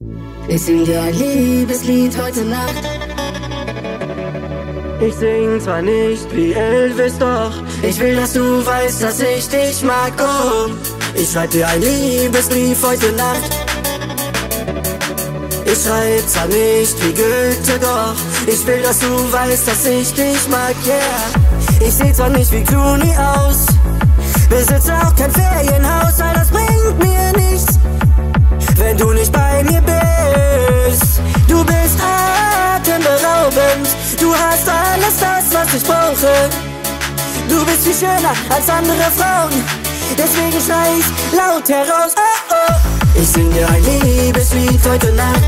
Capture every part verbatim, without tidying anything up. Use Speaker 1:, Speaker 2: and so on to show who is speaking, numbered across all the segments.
Speaker 1: Ich sing dir ein Liebeslied heute Nacht.
Speaker 2: Ich sing zwar nicht wie Elvis, doch ich will, dass du weißt, dass ich dich mag. Oh, ich schreib dir ein Liebesbrief heute Nacht. Ich schreib zwar nicht wie Goethe, doch ich will, dass du weißt, dass ich dich mag, yeah. Ich seh zwar nicht wie Clooney aus, besitze auch kein Ferienhaus, all das bringt mir nichts, wenn du nicht bei mir bist. Du bist atemberaubend, du hast alles das, was ich brauche. Du bist viel schöner als andere Frauen, deswegen schrei ich laut heraus, oh oh. Ich sing dir ein Liebeslied heute Nacht.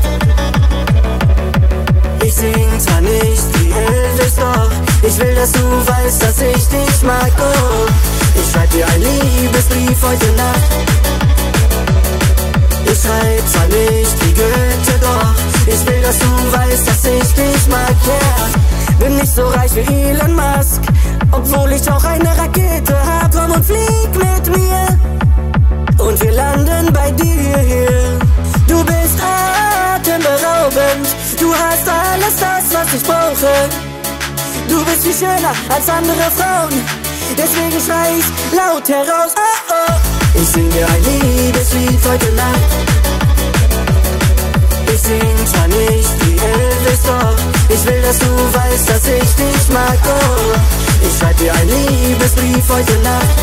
Speaker 2: Ich sing zwar nicht wie Elvis, doch ich will, dass du weißt, dass ich dich mag, oh. Ich schreib dir ein Liebesbrief heute Nacht. Ich schreib zwar nicht wie Goethe, doch ich will, dass du weißt, dass ich dich mag, yeah. Bin nicht so reich wie Elon Musk, obwohl ich auch eine Rakete hab. Komm und flieg mit mir und wir landen bei dir hier. Du bist atemberaubend, du hast alles das, was ich brauche. Du bist viel schöner als andere Frauen, deswegen schrei ich laut heraus, oh oh. Ich sing dir ein Liebeslied heute Nacht. Ich sing zwar nicht wie Elvis, doch ich will, dass du weißt, dass ich dich mag, oh. Ich schreib dir ein Liebesbrief heute Nacht.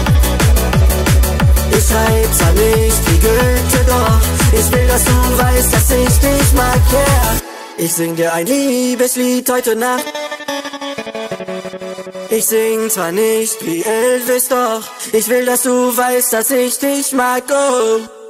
Speaker 2: Ich schreib zwar nicht wie Goethe, doch ich will, dass du weißt, dass ich dich mag, yeah. Ich sing dir ein Liebeslied heute Nacht. Ich sing zwar nicht wie Elvis, doch ich will, dass du weißt, dass ich dich mag, oh.